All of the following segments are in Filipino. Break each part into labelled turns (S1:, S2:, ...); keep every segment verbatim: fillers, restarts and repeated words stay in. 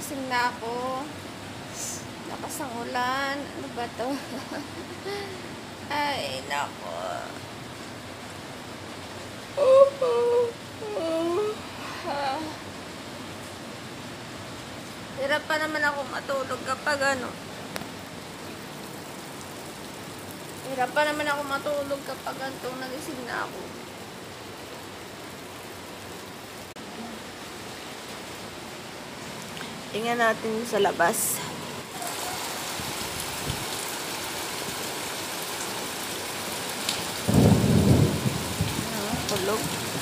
S1: nagising na ako. Lakas ng ulan. Ano ba to? Ay, nako. Oh, oh, oh. Ah. Hirap pa naman ako matulog kapag ano. Hirap pa naman ako matulog kapag gantong nagising na ako. Tingnan natin sa labas. Ah, tulog.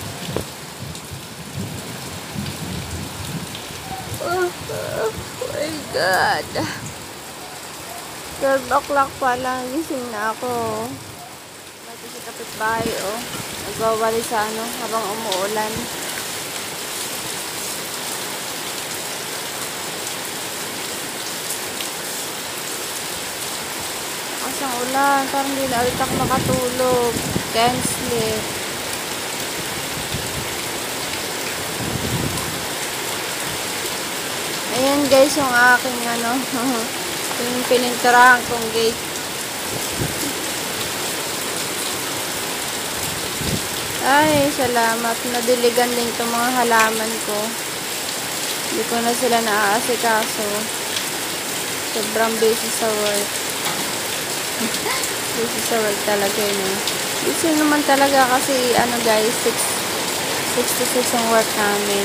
S1: Oh, oh my God. twelve o'clock pa lang, gising na ako. Pati si kapitbahay, oh. Nagwawali sa ano, habang umuulan. Ang ulan, parang hindi na ulit ako makatulog. Can't sleep. Ayan guys, yung aking ano, yung pininturahan kong gate. Ay, salamat. Nadiligan din itong mga halaman ko. Hindi ko na sila naaasikaso. Sobrang busy sa work. Busy sa work talaga yun. Busy naman talaga kasi ano guys, six to six ang work namin.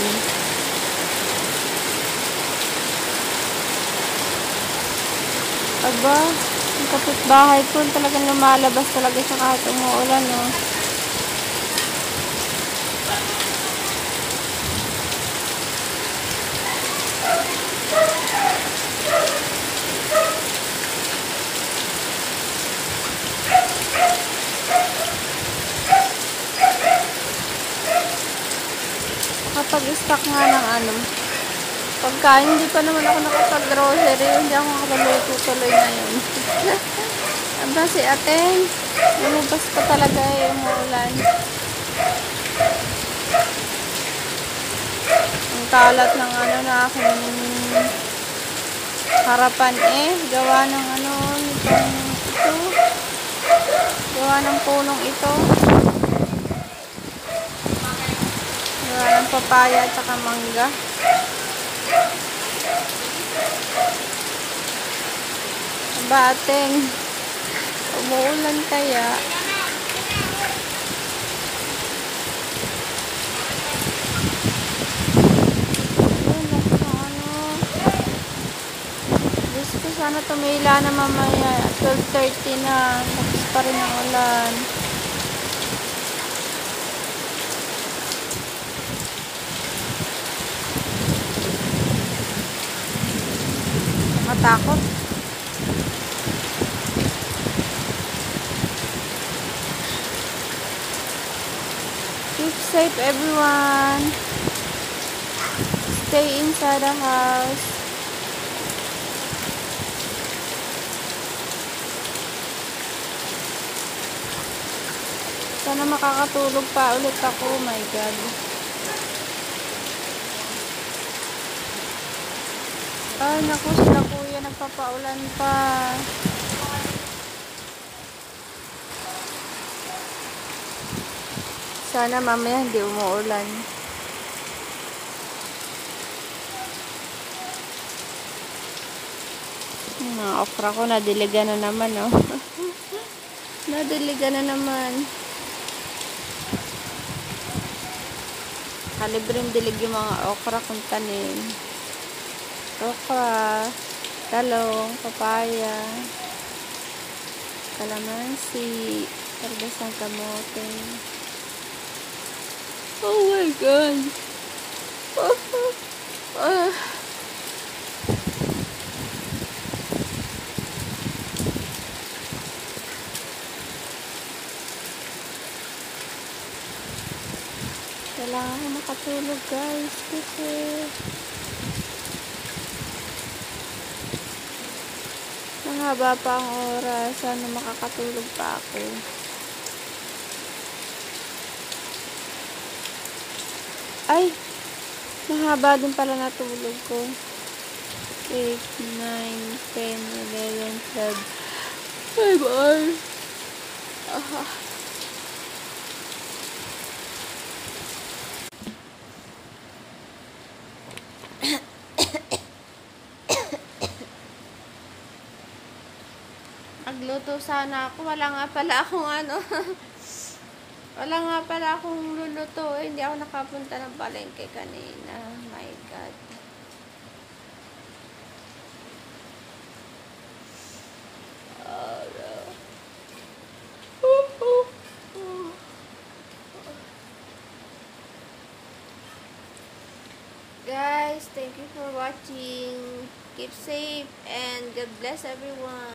S1: Aba, yung kapitbahay ko talagang lumalabas talaga siya kahit umuulan, no. Kapag-stock nga ng ano, pagkain, hindi pa naman ako nakapag-grocery, hindi ako nakapag-luto tuloy ngayon. Aba, si Aten, lumabas pa talaga yung umuulan. Ang kalat ng ano na aking harapan eh, gawa ng ano, itong ito, gawa ng punong ito. Gawa ng papaya at saka mangga. Bateng, umuulan kaya. Gusto ko sana tumila na mamaya. twelve thirty na. Tapos pa rin ang ulan. Nakatakot. Keep safe everyone. Stay inside the house. Sana makakatulog pa ulit ako. Oh my God. Ay, naku, sila kuya nagpapaulan pa. Sana mamaya hindi umuulan. Mga okra ko, nadiligan na naman, oh. Nadiligan na naman. Kalibreng dilig yung mga okra kung tanim. Okra, talong, papaya, kalamansi, kargas ng kamote. Oh my God. Oh, oh, oh. Kailangan ko makatulog guys kasi mahaba pa ang oras. Sana makakatulog pa ako. Ay, mahaba din pala natulog ko. eight, nine, ten, eleven, twelve. five hours. Aha. Magluto sana ako. Wala nga pala akong ano. Wala nga pala akong luluto. Eh, hindi ako nakapunta ng palengke kanina. My God. Oh, no. Guys, thank you for watching. Keep safe and God bless everyone.